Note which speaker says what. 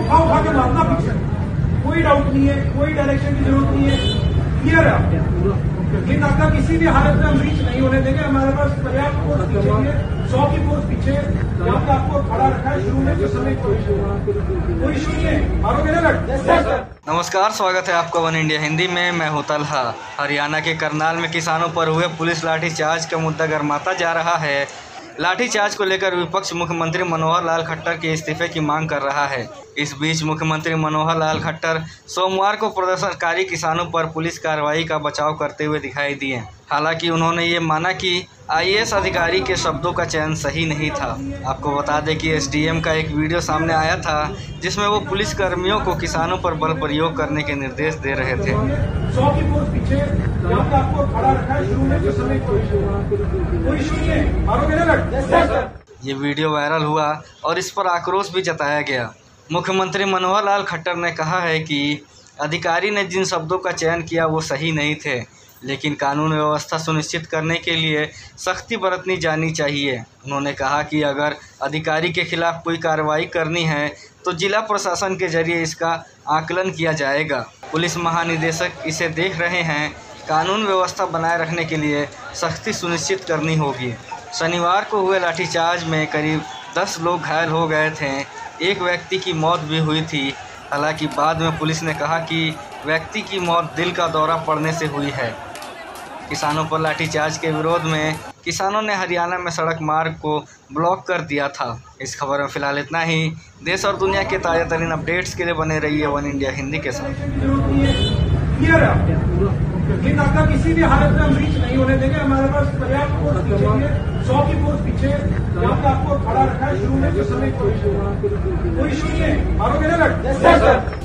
Speaker 1: उठा के मारना पीछे, कोई डाउट नहीं है, कोई डायरेक्शन की जरूरत नहीं है, क्लियर है। ये नाका किसी भी हालत में हम रीच नहीं होने देंगे। हमारे पास पर्याप्त फोर्स पीछे है, 100 की फोर्स पीछे यहाँ पे आपको खड़ा रखा है। शुरू में जिस समय कोई इशू नहीं है, मारोगे ना लट।
Speaker 2: नमस्कार, स्वागत है आपका वन इंडिया हिंदी में। मैं हूं तलहा। हरियाणा के करनाल में किसानों पर हुए पुलिस लाठीचार्ज का मुद्दा गर्माता जा रहा है। लाठीचार्ज को लेकर विपक्ष मुख्यमंत्री मनोहर लाल खट्टर के इस्तीफे की मांग कर रहा है। इस बीच मुख्यमंत्री मनोहर लाल खट्टर सोमवार को प्रदर्शनकारी किसानों पर पुलिस कार्रवाई का बचाव करते हुए दिखाई दिए। हालांकि उन्होंने ये माना कि आईएएस अधिकारी के शब्दों का चयन सही नहीं था। आपको बता दें कि एसडीएम का एक वीडियो सामने आया था जिसमें वो पुलिस कर्मियों को किसानों पर बल प्रयोग करने के निर्देश दे रहे थे।
Speaker 1: 100 की फोर्स पीछे यहाँ पे आपको खड़ा रखा है। शुरू में जिस समय कोई इशू नहीं है, मारोगे ना लट।
Speaker 2: ये वीडियो वायरल हुआ और इस पर आक्रोश भी जताया गया। मुख्यमंत्री मनोहर लाल खट्टर ने कहा है कि अधिकारी ने जिन शब्दों का चयन किया वो सही नहीं थे, लेकिन कानून व्यवस्था सुनिश्चित करने के लिए सख्ती बरतनी जानी चाहिए। उन्होंने कहा कि अगर अधिकारी के खिलाफ कोई कार्रवाई करनी है तो जिला प्रशासन के जरिए इसका आकलन किया जाएगा। पुलिस महानिदेशक इसे देख रहे हैं। कानून व्यवस्था बनाए रखने के लिए सख्ती सुनिश्चित करनी होगी। शनिवार को हुए लाठीचार्ज में करीब 10 लोग घायल हो गए थे। एक व्यक्ति की मौत भी हुई थी। हालांकि बाद में पुलिस ने कहा कि व्यक्ति की मौत दिल का दौरा पड़ने से हुई है। किसानों पर लाठीचार्ज के विरोध में किसानों ने हरियाणा में सड़क मार्ग को ब्लॉक कर दिया था। इस खबर में फिलहाल इतना ही। देश और दुनिया के ताज़ा तरीन अपडेट्स के लिए बने रहिए वन इंडिया हिंदी के साथ।
Speaker 1: ये नाका किसी भी हालत में हम रीच नहीं होने देंगे। हमारे पास पर्याप्त फोर्स पीछे है, 100 की फोर्स पीछे यहाँ पे आपको खड़ा रखा है। शुरू में जिस समय कोई इशू नहीं है, मारोगे ना लट।